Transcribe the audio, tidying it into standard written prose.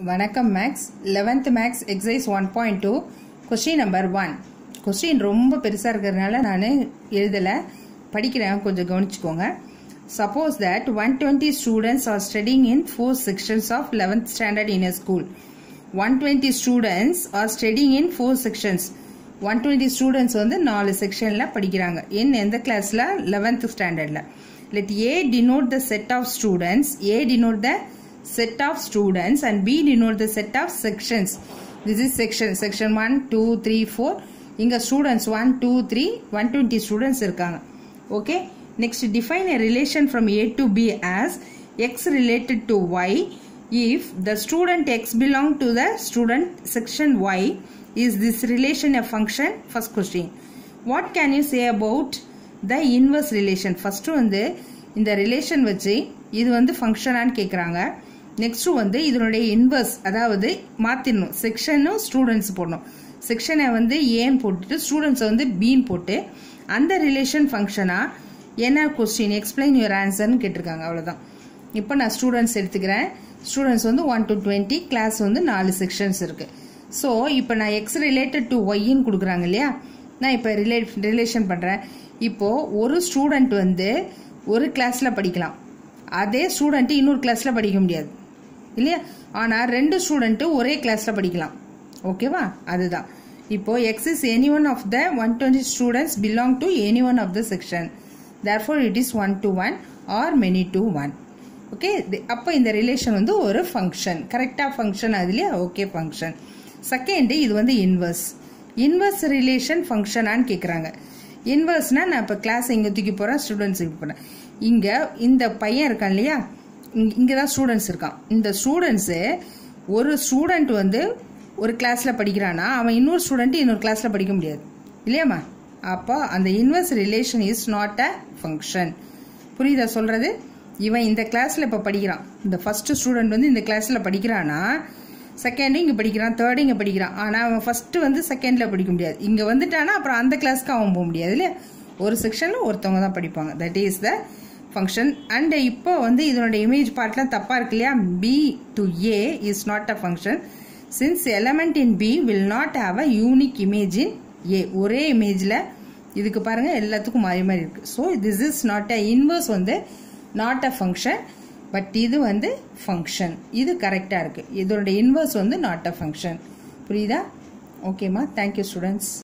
வணக்கம் maths 11th maths exercise 1.2 question number 1 question ரொம்ப பெருசா இருக்கிறதுனால நான் எழுதல படிக்கிறேன் கொஞ்சம் கவனிச்சுக்கோங்க suppose that 120 students are studying in 4 sections of 11th standard in a school 120 students are studying in 4 sections 120 students வந்து 4 செக்ஷன்ல படிக்கிறாங்க எந்த கிளாஸ்ல 11th ஸ்டாண்டர்ட்ல let A denote the set of students A denote the set of students and B denote the set of sections. This is section 1, 2, 3, 4. Inga students 1, 2, 3, 120 students irukanga. Okay. Next define a relation from A to B as X related to Y if the student X belong to the student section Y. Is this relation a function? First question. What can you say about the inverse relation? First வந்து இந்த relation வச்சு இது வந்து function ஆன்னு கேக்குறாங்க. Next வந்து இதனுடைய inverse அதாவது மாத்திரணும் செக்ஷனும் ஸ்டூடெண்ட்ஸ் போடணும் செக்ஷனை வந்து ஏன்னு போட்டுட்டு ஸ்டூடெண்ட்ஸை வந்து பீன்னு போட்டு அந்த ரிலேஷன் ஃபங்க்ஷனா என்ன கொஸ்டின் எக்ஸ்பிளைன் யுவர் ஆன்சர்னு கேட்டிருக்காங்க அவ்வளோதான் இப்போ நான் ஸ்டூடெண்ட்ஸ் எடுத்துக்கிறேன் ஸ்டூடெண்ட்ஸ் வந்து 1 to 20 கிளாஸ் வந்து 4 செக்ஷன்ஸ் இருக்கு ஸோ இப்போ நான் எக்ஸ் ரிலேட்டட் டு ஒய்ன்னு கொடுக்குறாங்க இல்லையா நான் இப்போ ரிலேஷன் பண்ணுறேன் இப்போ ஒரு ஸ்டூடெண்ட் வந்து ஒரு கிளாஸ்ல படிக்கலாம் அதே ஸ்டூடெண்ட் இன்னொரு கிளாஸ்ல படிக்க முடியாது இல்லையா ஆனா ரெண்டு ஸ்டூடெண்ட் ஒரே கிளாஸ்ல படிக்கலாம் ஓகேவா அதுதான் இப்போ x is any one of the 120 students belong to any one of the section therefore it is 1 to 1 or many to 1 okay அப்ப இந்த ரிலேஷன் வந்து ஒரு ஃபங்க்ஷன் கரெக்ட்டா ஃபங்க்ஷன் அதுலயே ஓகே ஃபங்க்ஷன் செகண்ட் இது வந்து இன்வர்ஸ் ரிலேஷன் ஃபங்க்ஷனான்னு கேக்குறாங்க இன்வர்ஸ்னா நான் இப்ப கிளாஸ் இங்க தூக்கி போறேன் ஸ்டூடண்ட்ஸ் இங்க போறேன் இங்க இந்த பையன் இருக்கான் இல்லையா இங்கதான் ஸ்டூடெண்ட்ஸ் இருக்கான் இந்த ஸ்டூடெண்ட்ஸ் ஒரு ஸ்டூடெண்ட் வந்து ஒரு கிளாஸ்ல படிக்கிறானா அவன் இன்னொரு ஸ்டூடெண்ட் இன்னொரு கிளாஸ்ல படிக்க முடியாது இல்லையாமா அப்போ அந்த inverse relation is not a function புரியுதா சொல்றது இவன் இந்த கிளாஸ்ல இப்ப படிக்கிறான் இந்த ஃபர்ஸ்ட் ஸ்டூடெண்ட் வந்து இந்த கிளாஸ்ல படிக்கிறானா செகண்ட் இங்க படிக்கிறான் தேர்ட் இங்க படிக்கிறான் ஆனா அவன் ஃபர்ஸ்ட் வந்து செகண்ட்ல படிக்க முடியாது இங்க வந்துட்டானா அப்புறம் அந்த கிளாஸ்க்கு அவன் போக முடியாது இல்லையா ஒரு செக்ஷன்ல ஒருத்தவங்க தான் படிப்பாங்க that is the function and இப்போ வந்து இதனோட இமேஜ் பார்ட்லாம் தப்பா இருக்கு இல்லையா B to A is not a function since element in B will not have a unique image in A ஒரே இமேஜ்ல இதுக்கு பாருங்க எல்லாத்துக்கும் மாறி மாறி இருக்கு so this is not a inverse வந்து நாட் அ ஃபங்க்ஷன் பட் இது வந்து ஃபங்க்ஷன் இது கரெக்டா இருக்கு இதோட இன்வர்ஸ் வந்து நாட் அ ஃபங்க்ஷன் புரியுதா ஓகேமா தேங்க்யூ ஸ்டூடெண்ட்ஸ்